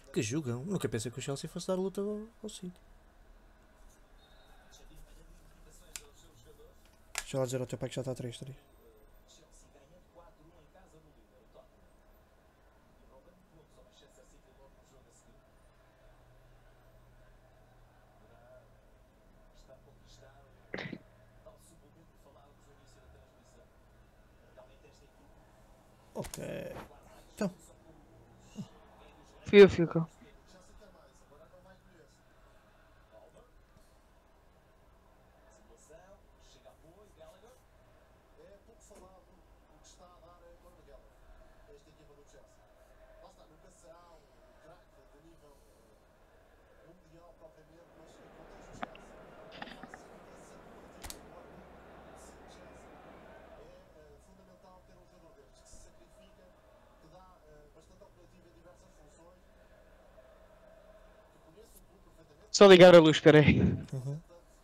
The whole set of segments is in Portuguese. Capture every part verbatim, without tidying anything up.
Que jogam. Nunca pensei que o Chelsea fosse dar luta ao, ao City. Deixa lá dizer ao teu pai que já está a três três. Ok. Então. Fio, fica. Só ligar a luz, espera aí. Uhum.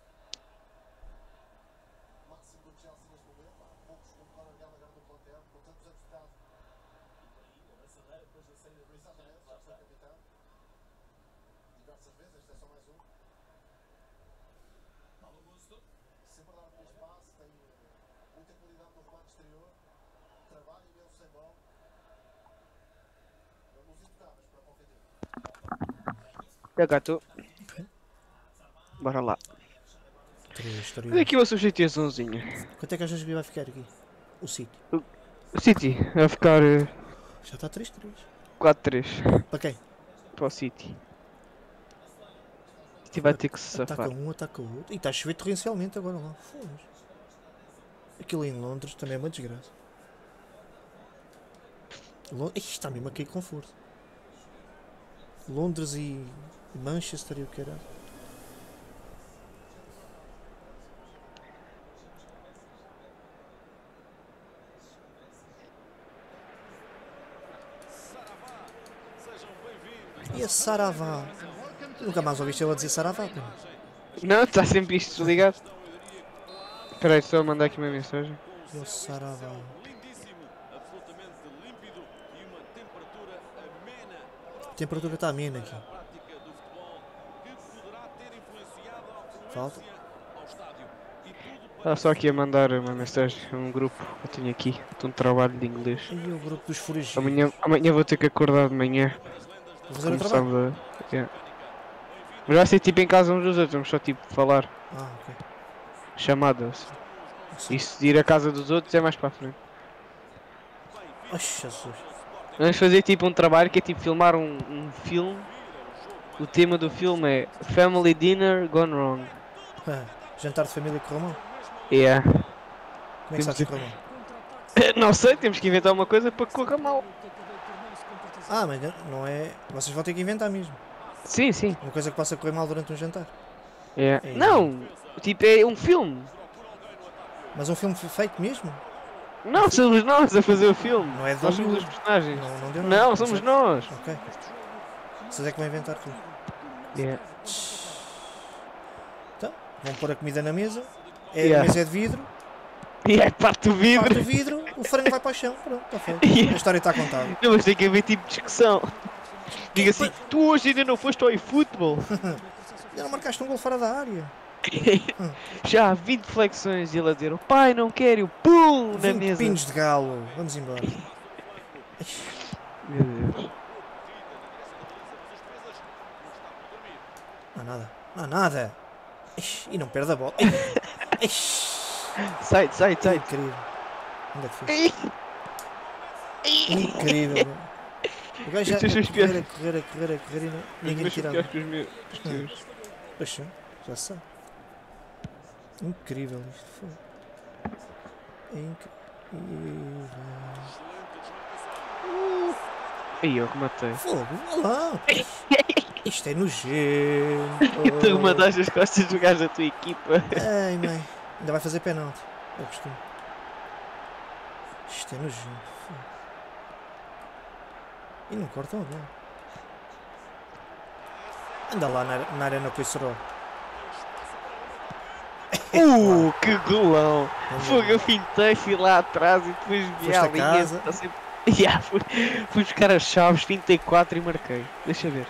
Já gato. Bora lá. três três. Olha aqui uma substituiçãozinha. Quanto é que achas que vai ficar aqui? O City. O City vai ficar uh, Já está três três. quatro três Para quem? para o City. O City vai ter que se Ataca safar. um, ataca o outro. E está a chover torrencialmente agora lá. Foda-se. Aquilo em Londres também é uma desgraça. Lond... Ih, está mesmo a cair com força. Londres e Manchester e o que era. E a Saravá? Nunca mais ouviste eu a dizer Saravá, pô. Não, está sempre isto desligado. Espera aí, só mandar aqui uma mensagem. E o Saravá. A temperatura está amena aqui. Falta. Estava só aqui a mandar uma mensagem a um grupo que eu tenho aqui. Estou no trabalho de inglês. E o grupo dos foragidos. Amanhã, amanhã vou ter que acordar de manhã. Vou fazer o trabalho. Começava. Yeah. Mas vai ser tipo em casa uns dos outros, vamos só tipo falar. Ah, ok. Chamadas. Sim. E se ir à casa dos outros é mais para a frente. Ai, Jesus. Vamos fazer tipo um trabalho que é tipo filmar um, um filme. O tema do filme é Family Dinner Gone Wrong. Ah, jantar de família correu mal? Yeah. Como é que Temos sabes que correu mal? Não sei, temos que inventar uma coisa para que corra mal. Ah, mas não é... Vocês vão ter que inventar mesmo. Sim, sim. Uma coisa que possa correr mal durante um jantar. Yeah. É. Não, tipo é um filme. Mas um filme feito mesmo? Não, somos nós a fazer o filme. Não é de Nós somos Hollywood. os personagens. Não, não deu nada. Não, Não somos sei. nós. Ok. Vocês é que vão inventar tudo. Yeah. Então, vão pôr a comida na mesa. É, Yeah. A mesa é de vidro. E é parte do vidro. Parte o vidro, o frango vai para o chão. Pronto, está feito. Yeah. A história está contada. Não, mas tem que haver tipo discussão. Diga assim, tu hoje ainda não foste ao eFootball? Já não marcaste um gol fora da área. Já há vinte flexões e ele a dizer, o pai não quer e o pum na vinte mesa. pinos de galo. Vamos embora. Meu Deus. Não há nada. Não há nada. Ixi, e não perde a bola. Ixi. Sai, sai, sai. Incrível. Onde é que foi? Incrível. O gajo já a Estas são as correr, a piores. correr, a correr, a correr e não, Os ninguém meus são tirava. piores que os meus. Os teus. Poxa, já sei. Incrível isto. Foi. É incrível. Aí eu rematei. Fogo, olha lá. Isto é nojento. E tu remataste as costas do gajo da tua equipa. Ai, mãe. Ainda vai fazer penalti. É o costume. Isto é nojento. Fogo. E não cortam a bola. Anda lá na, na arena com esse rol. Uh, que golão! Vamos Fogo, lá. eu fintei, fui lá atrás e depois vi Foste a a linha. casa. Está sempre... Yeah, fui, fui buscar as chaves, vinte e quatro e marquei. Deixa ver.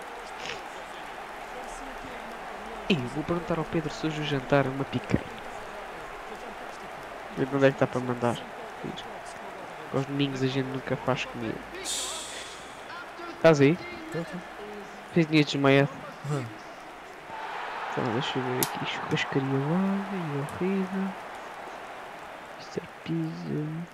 Ih, vou perguntar ao Pedro se hoje o jantar uma picanha. Ver onde é que está para mandar. Aos domingos a gente nunca faz comida. Estás aí? Tô, tô. Fez dinheiro desmaiado. Hum. Então deixa eu ver aqui. Churrascaria lá. E horrível. mister Pizza.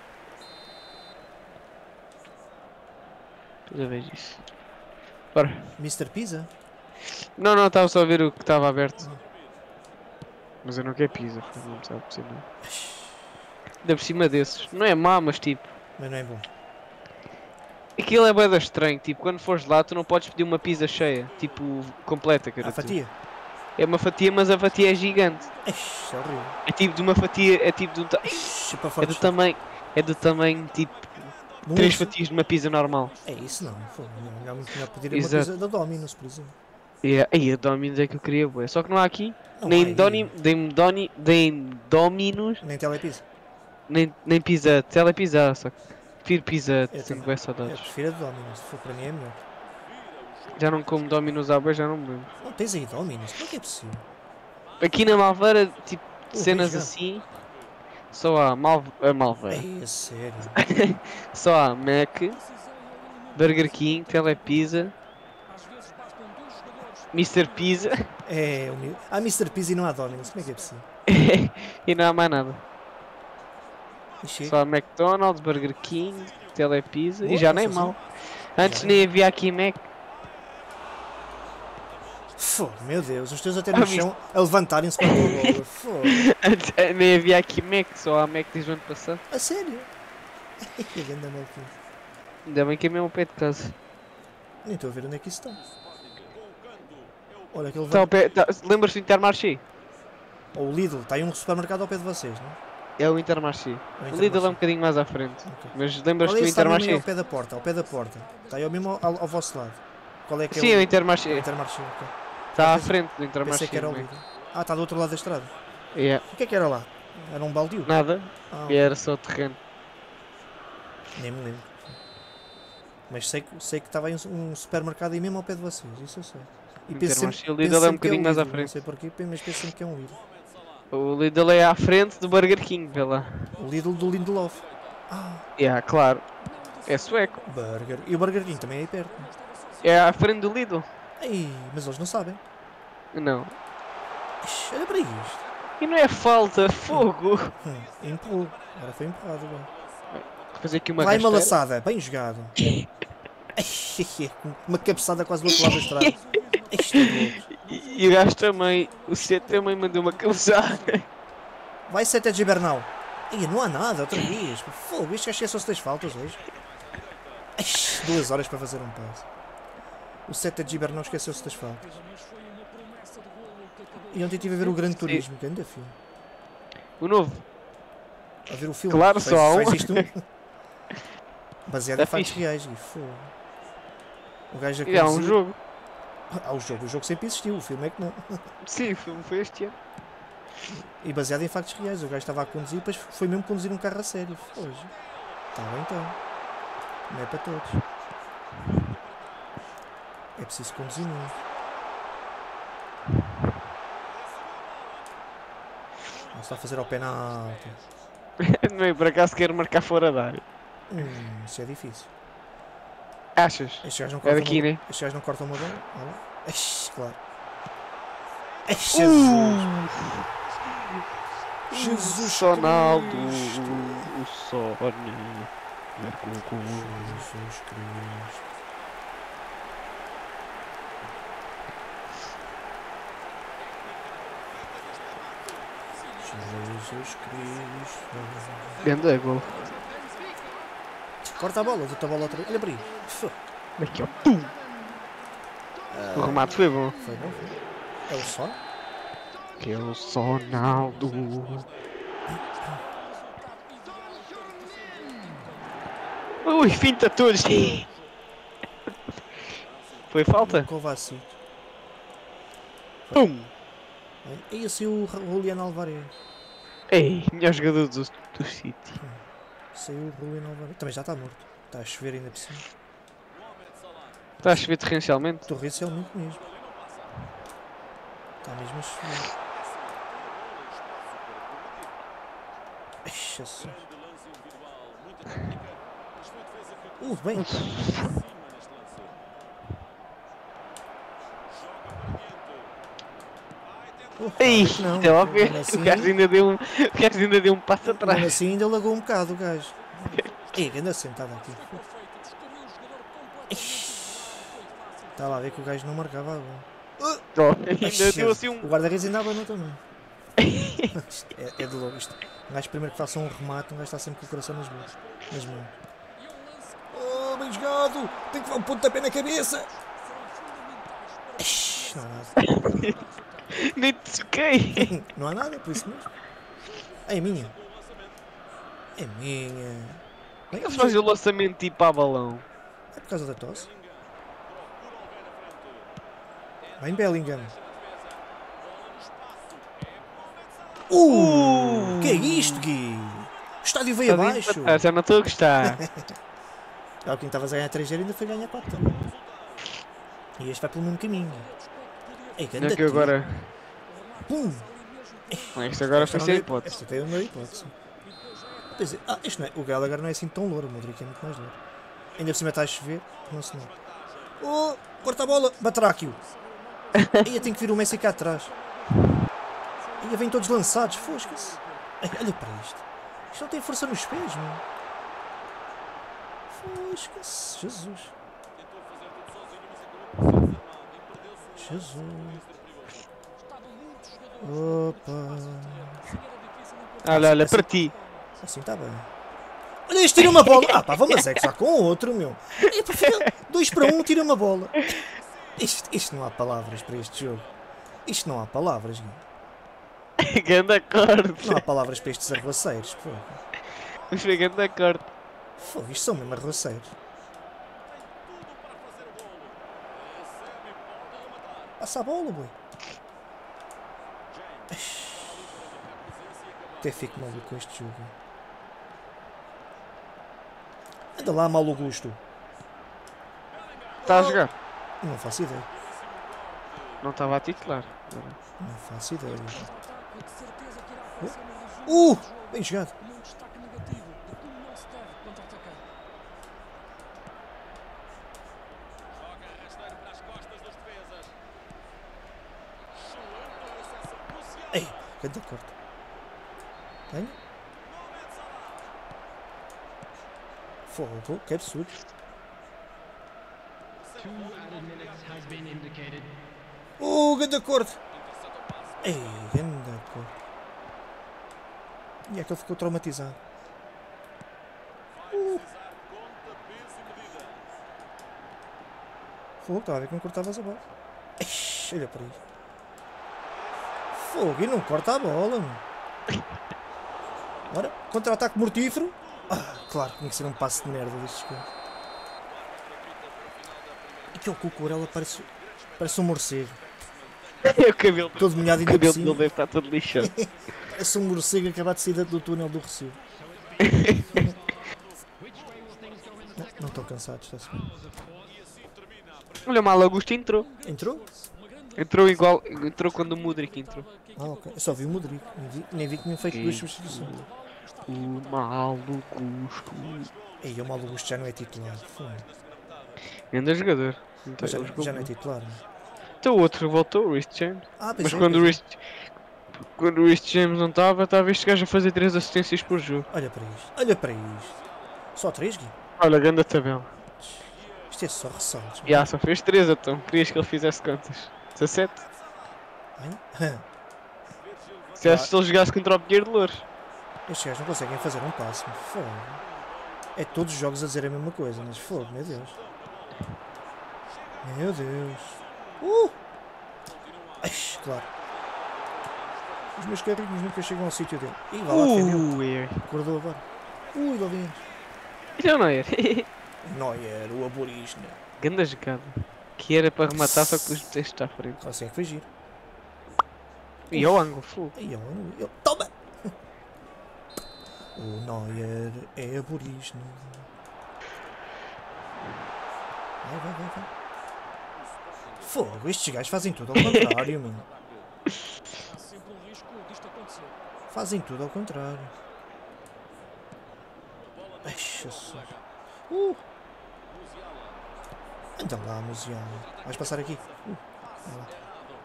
Depois eu vejo isso. Bora. mister Pizza? Não, não, estava só a ver o que estava aberto. Mas eu não quero pizza, não sabe por não. Ainda por cima desses. Não é má, mas tipo. Mas não é bom. Aquilo é bué estranho, tipo, quando fores lá tu não podes pedir uma pizza cheia, tipo, completa, cara. A fatia? É uma fatia, mas a fatia é gigante. Ixi, é horrível. É tipo de uma fatia, é tipo de um ta... Ixi, para É fora do de tamanho, é do tamanho, tipo, Não três uso. fatias de uma pizza normal. É isso não. Pô, não, não, muito melhor pedir uma Exato. pizza da Domino's, por exemplo. E é, aí a Domino's é que eu queria, bué. Só que não há aqui, Não nem, há aí. Doni, nem, Doni, nem Domino's, Nem telepizza. nem, nem pizza, telepizza, só que prefiro pizza, Eu tenho também. bué Eu saudades. prefiro a Domino's. Se for para mim é melhor. Já não como Domino's há bué, já não me lembro. Não tens aí Domino's? Como é que é possível? Aqui na Malveira, tipo, Oh, cenas bem assim, só há Mal a Malveira. É sério. Só há Mac, Burger King, Telepizza, mister Pizza É humilde. Há mister Pizza e não há Domino's. Como é que é possível? e não há mais nada. E chega. Só há McDonald's, Burger King, Telepizza Boa, e já não nem sei mal. Já Antes é. nem havia aqui Mac. Fogo, meu Deus. Os teus até Ah, no mister- chão a levantarem-se para a tua bola. Fogo. Antes eh, nem havia aqui Mac, só há Mac desde o ano passado. A sério? Que grande maluquinho. Ainda bem que é mesmo ao pé de casa. Nem estou a ver onde é que isso está. Olha, aquele Tá ao levanta... pé, tá, lembras-te do Intermarché? Ou o Lidl. Está aí um supermercado ao pé de vocês, não é? É o Intermarché. O O Lidl é Intermarché. um bocadinho mais à frente. Ok. Mas Qual lembras-te é do esse está mesmo aí Intermarché? ao pé da porta? Ao pé da porta. Está aí ao mesmo ao, ao vosso lado. Qual é que Sim, é é o o Intermarché. o Intermarché? Ok. Está à pensei- frente do Intermarché. Pensei que era o Mac. Lidl. Ah, está do outro lado da estrada. Yeah. O que é que era lá? Era um baldio? Nada. Ah, E era só terreno. nem me lembro. Mas sei, que- sei que estava aí um, um supermercado aí mesmo ao pé de vocês, isso eu sei. E penso sempre, Intermarché, o penso Lidl é um sempre que bocadinho mais à Lidl, Não frente. sei porquê, mas penso sempre que é um Lidl. O Lidl é à frente do Burger King, vê lá. O Lidl do Lindelof. Ah, Yeah, claro. É sueco. Burger. E o Burger King também é aí perto. É à frente do Lidl. Ei, mas eles não sabem. Não. Ixi, olha para isto. E não é falta, fogo. Hum, empurrou. Agora foi empurrado. Bem. Fazer aqui uma Vai uma rasteira. laçada, bem jogado. Ai, uma cabeçada quase do outro lado da estrada. Isto é louco. E, e o gajo também. O C também mandou uma cabeçada. Vai Sete de Bernal. Ih, não há nada, outra vez. Fogo, isto esqueceu-se das faltas hoje. Ai, duas horas para fazer um passe. O Sete de Bernal esqueceu-se das faltas. E ontem estive a ver o Grande Turismo, que ainda filme. O novo. A ver o filme. Claro, Faz- só há um. faz isto um. Baseado Tá em factos fixe. reais. E fogo. O gajo a E há um conduzir- jogo. Ah, o jogo. O jogo sempre existiu, o filme é que não. Sim, o filme foi este ano. E baseado em factos reais. O gajo estava a conduzir, depois foi mesmo conduzir um carro a sério. Hoje. Está bem então. Não é para todos. É preciso conduzir muito. Não se está a fazer ao penalti. Não é por acaso quero marcar fora da área. Hum, isso é difícil. Achas? Estes gajos não É cortam daqui, uma... né? Estes gajos não cortam uma bola. Olha. Ixi, claro. Ai, Uh! Jesus. Jesus Sonaldo. Cristo. O Sony. Jesus Cristo. Jesus Cristo. Ganda gol. Corta a bola, dou-te a bola outra vez. Olha para aí. Fô. Aqui ó. Pum. Ah, O remate foi bom. foi bom, foi. É o só? Que é o Sonaldo. Ui, finta todos. Foi falta? Kovacic. Pum. E esse é o Julian Alvarez. Ei, melhor jogador do, do City. Saiu o Julian Alvarez. Também já está morto. Está a chover ainda por cima. Está a chover torrencialmente? Torrencialmente mesmo. Está mesmo a chover. Ai, Jesus. Uh, bem. Uh, Ei, claro que não. é óbvio. Mesmo assim, O gajo ainda deu um, o gajo ainda deu um passo mesmo atrás. assim ainda lagou um bocado o gajo. Ei, anda sentado aqui. Estava a ver que o gajo não marcava a bola. Oh, ainda deu assim um. O guarda-redes ainda abanou também. é, é de louco isto. Um gajo primeiro que faça um remate, um gajo está sempre com o coração nas mãos. Nas mãos. Oh, bem jogado! Tem que dar um pontapé na cabeça! Ixi, não há nada. Nem te toquei. Não há nada, por isso mesmo. É minha. É minha. Bem, Eles fazem o lançamento tipo a balão. é por causa da tosse. Bem, Bellingham. Uh! Que é isto, Gui? O estádio veio abaixo. Ah, já não estou a gostar. É o que estavas a ganhar três zero e ainda foi ganhar quatro. E este vai pelo mesmo caminho. Ei, Não é que agora. Pum! Não, isto agora foi sem Esta hipótese. até não é hipótese. Pensei, ah, este não é. O Gallagher não é assim tão louro, o Modric é muito mais louro. Ainda por cima está a chover, não se nota. Oh, corta a bola, Batráquio. Aí tem que vir o Messi cá atrás. Aí vêm todos lançados, fosca-se. Olha para isto. Isto não tem força nos pés, mano. Fosca-se, Jesus. Jesus. Opa. Olha, olha, para ti. Assim está bem. Olha, este tira uma bola. Ah pá, vamos é que já com o outro, meu. É, pá, fica dois para um, tira uma bola. Isto, isto não há palavras para este jogo. Isto não há palavras, Gui. Ganda corte. Não há palavras para estes arruaceiros. Pô. Mas foi ganda corte. Fogo, isto são mesmo arruaceiros. Passa a bola, boi. Até fico maluco com este jogo. Anda lá, Malo Gusto. Está a jogar? Não faço ideia. Não estava a titular. Não faço ideia. Uh! Bem jogado. Ei, grande corte. Ganha. Fogo, que absurdo. Oh, grande corte. Ei, grande corte. E é que ele ficou traumatizado. Uh. Fogo, estava a ver que não cortavas a bola. Eish, olha para isso. Fogo, e não corta a bola, mano. Ora, contra-ataque mortífero. Ah, claro, tinha que ser um passo de merda destes coisas. E que é o Cucurella, parece, parece um morcego. O cabelo, Todo molhado o ainda por cabelo cima. dele deve estar todo lixado. Parece um morcego acabado de sair do túnel do Recio. Não, não estão cansados, está-se bem. Olha, o Malo Augusto entrou. Entrou? Entrou igual. Entrou quando o Mudrik entrou. Ah, ok. Eu só vi o Modric. Nem vi, nem vi que tinham feito duas substituições. O Malo Augusto. Ei, o Malo Augusto já não é titular. Foda. Grande jogador. Mas já, Ele jogou já não é muito. titular, não? Então o outro voltou, o Rhys James. Ah, pois Mas é, quando, o pois é. Rhys, quando o Rhys James não estava, estava este gajo a fazer três assistências por jogo. Olha para isto. Olha para isto. Só três, Gui? Olha, grande tabela. Isto é só ressaltos. Já, só fez três, então. Querias que ele fizesse quantas? dezassete? Hein? Se achas que ele jogasse contra o Pinheiro de Louros. Estes gajos não conseguem fazer um passo. Fogo. É todos os jogos a dizer a mesma coisa, mas fogo, meu Deus. Meu Deus. Uh! Ai, claro. Os meus carrinhos nunca chegam ao sítio dele. Ih, vai lá, defendeu. Ui, Acordou agora. Ui, lá dentro. não, não era. Neuer, o aborígene. Grande jogada. Que era para rematar, só que os meteste está à frente. Assim é que foi giro. E ao ângulo, fogo. Ai, eu, eu, toma! O Neuer é aborígene. Vai, vai, vai, vai. Fogo, estes gajos fazem tudo ao contrário, mano. Fazem tudo ao contrário. Ai, Jesus. Uh. Anda lá, Musiala. Vais passar aqui. Uh. Vai lá.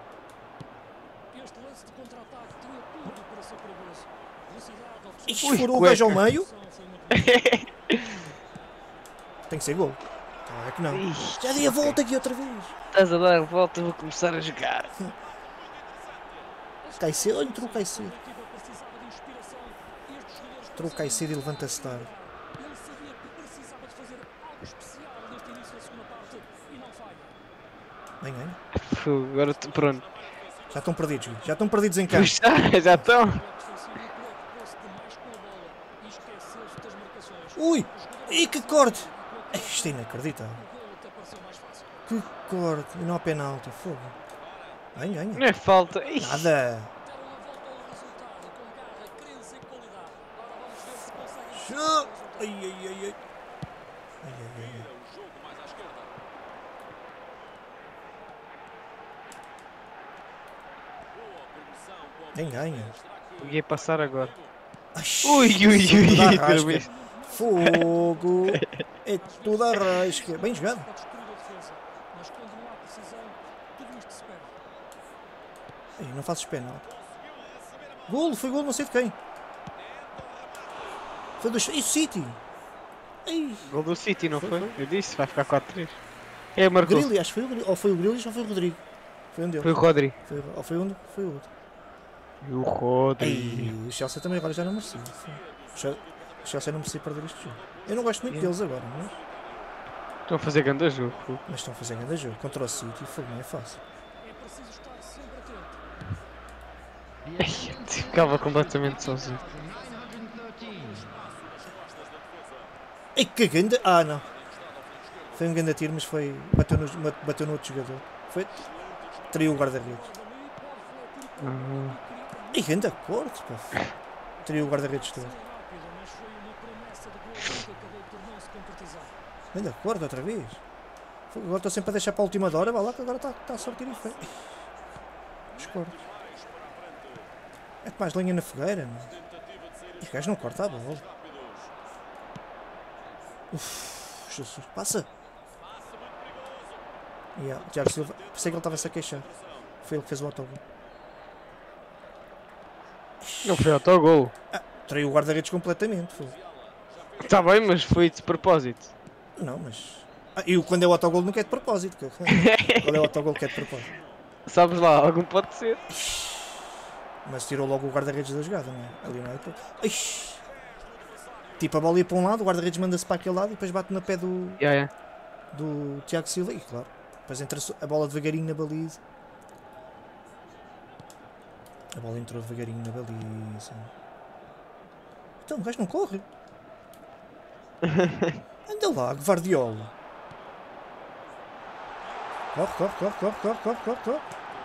Ixi, furou o gajo ao meio. Tem que ser gol. Ah, é que não. Ixi, Já dei a volta aqui outra vez. Estás a dar a volta, vou começar a jogar. Caicedo, olha, entrou o Caicedo. Entrou o Caicedo e levanta-se tarde. Bem, bem. Agora tu- pronto. Já estão perdidos, já estão perdidos em campo. Puxa, já estão. Ui! Ih, que corte! Isto é inacreditável. Que corte! E não há penalti, fogo. Bem, ganha. Não é falta. Ixi. Nada! Show! Ai, ai, ai, ai. Ai, ai, ai, ai. Nem ganha. Ia passar agora. Ai, Ui, ui, ui, tudo à ui, rasca. outra vez. Fogo! É tudo a rasca. Bem jogado. Ai, não fazes penalti. Golo, foi golo, não sei de quem. Foi do Ih, City. Ai, Gol do City, não foi? Eu disse, vai ficar quatro a três. É, marcou. Grilli, acho que foi o Grilli. Ou foi o Grilli ou foi o Rodrigo. Foi um deles. Foi o Rodri. Foi, ou foi um, foi o outro. E o Rodri. Ai, o Chelsea também agora já não merecia. O Chel- o Chelsea não merecia perder este jogo. Eu não gosto muito Yeah. deles agora, mas, Estão a fazer grande jogo. Pô. mas estão a fazer grande jogo. Contra o City, fogo, não é fácil. Ai, ficava completamente sozinho. Ai, que grande... Ah, não. Foi um grande tiro, mas foi... Bateu no, bateu no outro jogador. Foi... Traiu o guarda-redes. Ah, Ai, grande corte, pá. Traiu o guarda-redes todo. Grande corte outra vez. Fogo, agora estou sempre a deixar para a última hora. Vá lá que agora está tá a sortir e foi. Os cortes. É que mais lenha na fogueira, mano. E o gajo não corta a bola. Uf, Jesus. Passa. Yeah, o Tiago Silva. Pensei que ele estava-se a queixar. Foi ele que fez o autogol. não foi autogol. Ah, traiu o guarda-redes completamente. Foi. Está bem, mas foi de propósito. Não, mas... Ah, e o- quando é o autogol nunca é de propósito. que- Qual é o autogol que é de propósito? Sabes lá, algum pode ser. Mas tirou logo o guarda-redes da jogada, não é? Ali não é? Ixi. Tipo, a bola ia para um lado, o guarda-redes manda-se para aquele lado e depois bate no pé do, Yeah, yeah. do Tiago Silva. E claro, depois entra a bola devagarinho na baliza. A bola entrou devagarinho na baliza. Então, o gajo não corre. Anda lá, Guardiola. Corre, corre, corre, corre, corre, corre, corre, corre.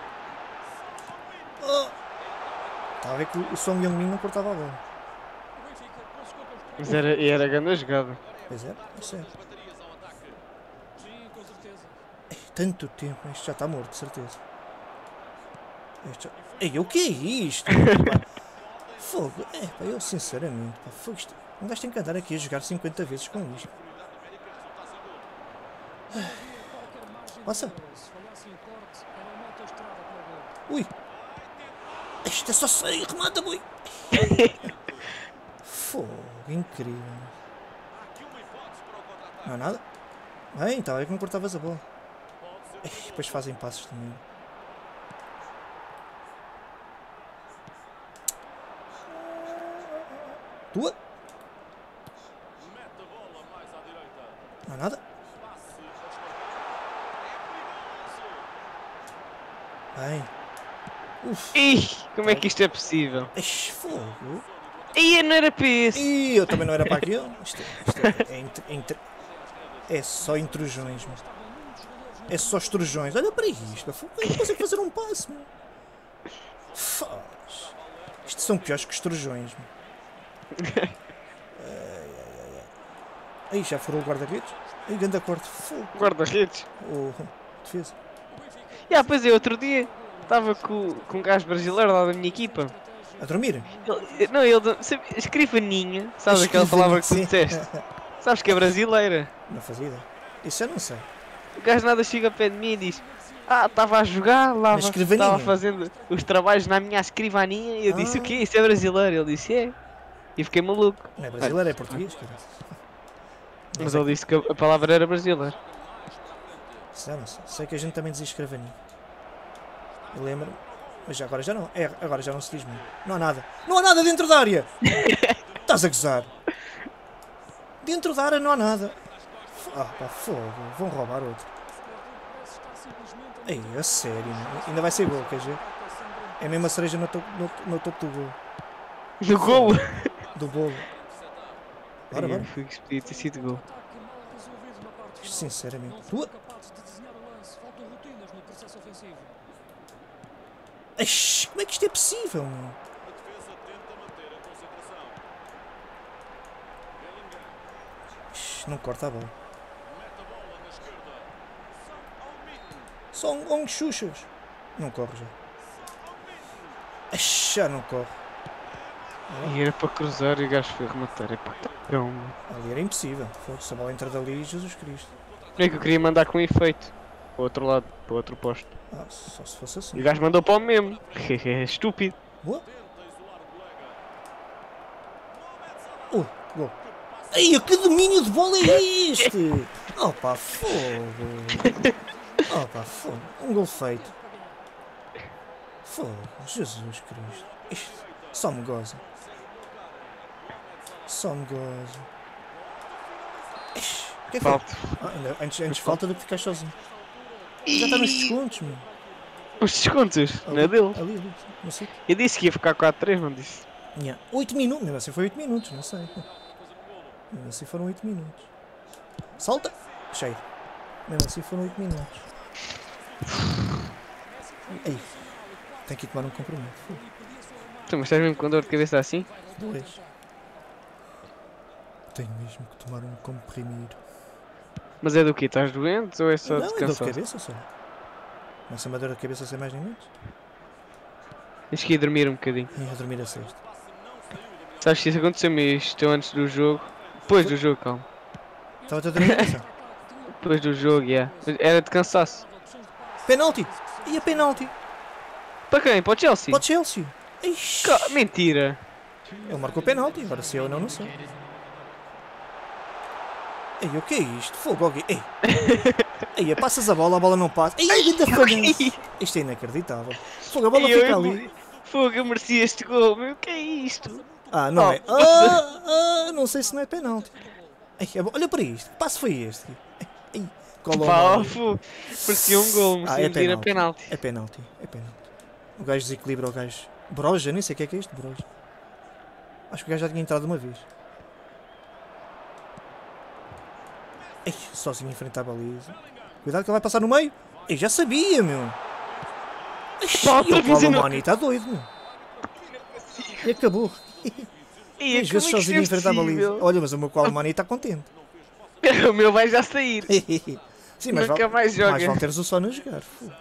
Oh. Estava a ver que o Song Heung-min não cortava a bola. Mas era, era grande jogada. Pois é, isso é. Ei, tanto tempo, este já está morto, de certeza. Este já... Ei, o que é isto? Pá? Fogo, é pá, eu sinceramente, pá, fogo, isto... um gajo tem que andar aqui a jogar cinquenta vezes com isto. Passa. Ui. Isto é só sair, remata, boi. Fogo, incrível. Não há nada? Bem, estava aí que não cortavas a bola. Ei, depois fazem passos também. Tua? Não há nada? Bem. Uf. Ih, como é que isto é possível? Ixi, fogo. Ih, não era para isso. E eu também não era para aquilo. Isto, isto é, é, entre- entre- é só intrusões, meu. É só estrujões. Olha para isto, meu. Eu não consigo fazer um passo, meu. Faz. Isto são piores que estrujões, meu. Ai, ai, ai, ai. Aí já furou o guarda-redes. E grande corte. Fogo. Guarda-redes. Oh, defesa. E ah, pois é, outro dia estava com, com um gajo brasileiro lá da minha equipa. A dormir? Ele, não, ele sabe, escrivaninha, sabes aquela palavra que tu Sim. disseste? Sabes que é brasileira. Não fazia ideia. Isso eu não sei. O gajo nada chega ao pé de mim e diz: Ah, estava a jogar lá, Na escrivaninha? estava fazendo os trabalhos na minha escrivaninha. E eu disse: Ah. O quê? Isso é brasileiro? Ele disse: É. E fiquei maluco. Não é brasileiro, é português, cara. Mas ele disse que a a palavra era brasileira. Já não sei. Sei que a gente também dizia escravaninho. Eu lembro-me. Mas já- agora já não. É, agora já não se diz muito. Não há nada. Não há nada dentro da área! Estás a gozar? Dentro da área não há nada. F- Ah, pá, fogo. Vão roubar outro. Ei, a sério, mano. Ainda vai ser gol, quer dizer? É mesmo a cereja no, to no, no topo do gol. No gol! Do bolo. Bora, bora. Foi que podia ter sido gol. Sinceramente. Tua... Ixi, como é que isto é possível, meu? Ixi, não corta a bola. Só um, um xuxas. Não corre já. Ixi, já não corre. E era para cruzar e o gajo foi rematar. É pá, então. Ali era impossível. Se a bola entra dali, Jesus Cristo. É que eu queria mandar com efeito. Para o outro lado, para o outro posto. Ah, só se fosse E assim. o gajo mandou para o mesmo. É estúpido. Boa. Uh, gol. Ai, que domínio de bola é este? Opa, fogo. Opa, fogo. Um gol feito. Fogo. Jesus Cristo. Isto só me goza. Só me goza. Ixi, o que é que foi? Falta. Ah, ainda- antes, antes falta do que ficar sozinho. Já está nos descontos, meu. Os descontos, não é Ali, dele. ali, ali. Não sei. Eu disse que ia ficar quatro três, não disse. Yeah. oito minutos. Mesmo assim foi oito minutos, não sei. Mesmo assim foram oito minutos. Salta! Cheio. Mesmo assim foram oito minutos. Ei. Tem que ir tomar um compromisso. Tu, mas estás mesmo com dor de cabeça assim? Dois. Tenho mesmo que tomar um comprimido. Mas é do quê? Estás doente ou é só Não, é dor de descansar? cabeça só. Não sei uma dor de cabeça sem mais nem menos. Tens que ir dormir um bocadinho. E a dormir a sexta. Sabes que isso aconteceu-me isto antes do jogo. Depois do jogo, calma. Estava-te a dormir a sexta. Depois do jogo, yeah. Era de cansaço. Penalti! E a penalti? Para quem? Para o Chelsea? Para o Chelsea. Ixi. Ca- Mentira. Ele marcou penalti. Agora se eu não, não sei. Ei, o que é isto? Fogo, alguém. Ei. Ei, passas a bola, a bola não passa. Ei, ainda falhança. Isto é inacreditável. Fogo, a bola E eu- fica ali. Fogo, eu mereci este gol. Meu, o que é isto? Ah, não Oh. é. Ah, ah, não sei se não é penalti. Ei, a bo- olha para isto. Que passo foi este? Ei, cola Pá, ao oh, meio. fogo. Parecia um gol, Ah, merecia é ir a penalti. penalti. É penalti. É penalti. O gajo desequilibra o gajo. Broja, nem sei o que é que é isto, broja. Acho que o gajo já tinha entrado uma vez. Ei, sozinho em frente à baliza. Cuidado que ele vai passar no meio. Ei, já sabia, meu. Pá, outra E o vez eu Paulo não- Mani está doido, meu. E acabou. E Às vezes como é que isto sozinho é em frente à baliza. possível? Olha, mas o meu Paulo Mani está contente. O meu vai já sair. Sim, mas Nunca vale, mais joga. mais vale teres o sono a jogar. Fogo.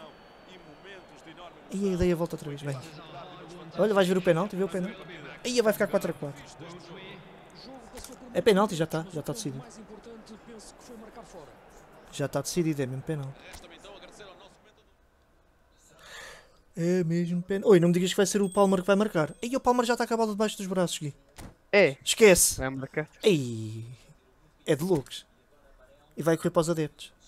E a ideia volta outra vez. Bem. Olha, vais ver o penalti, vê o penalti. Aí vai ficar quatro a quatro. É penalti, já está, já está decidido. Já está decidido, é mesmo penalti. É mesmo penalti. Oi, não me digas que vai ser o Palmer que vai marcar. Aí o Palmer já está com a bola debaixo dos braços, Gui. É, Esquece. vai marcar. Ei, é de loucos. E vai correr para os adeptos.